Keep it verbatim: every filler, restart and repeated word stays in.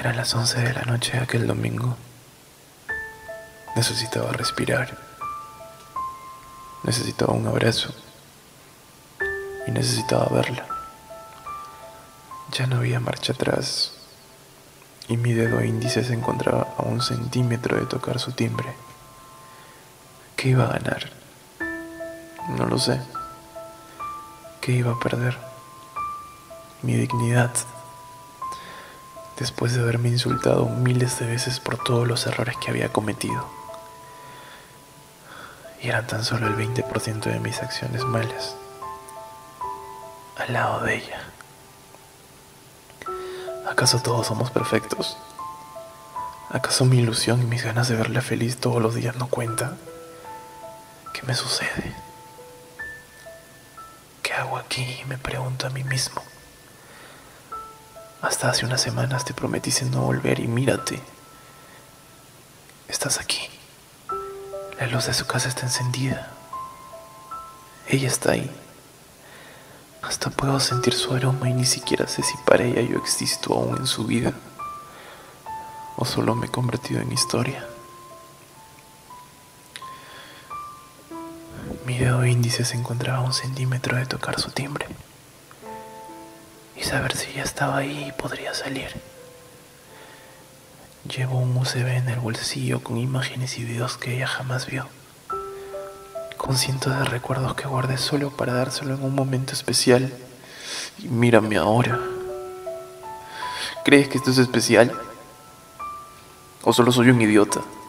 Eran las once de la noche de aquel domingo. Necesitaba respirar. Necesitaba un abrazo. Y necesitaba verla. Ya no había marcha atrás. Y mi dedo índice se encontraba a un centímetro de tocar su timbre. ¿Qué iba a ganar? No lo sé. ¿Qué iba a perder? Mi dignidad. Después de haberme insultado miles de veces por todos los errores que había cometido. Y eran tan solo el veinte por ciento de mis acciones malas. Al lado de ella. ¿Acaso todos somos perfectos? ¿Acaso mi ilusión y mis ganas de verla feliz todos los días no cuentan? ¿Qué me sucede? ¿Qué hago aquí? Me pregunto a mí mismo. Hasta hace unas semanas te prometí no volver y mírate. Estás aquí. La luz de su casa está encendida. Ella está ahí. Hasta puedo sentir su aroma y ni siquiera sé si para ella yo existo aún en su vida o solo me he convertido en historia. Mi dedo índice se encontraba a un centímetro de tocar su timbre y saber si ella estaba ahí y podría salir. Llevo un U S B en el bolsillo con imágenes y videos que ella jamás vio, con cientos de recuerdos que guardé solo para dárselo en un momento especial. Y mírame ahora. ¿Crees que esto es especial? ¿O solo soy un idiota?